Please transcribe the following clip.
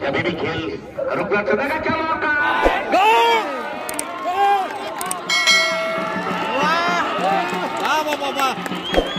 अभी भी खेल रुकना चाहता है क्या मौका वाह वाह वाह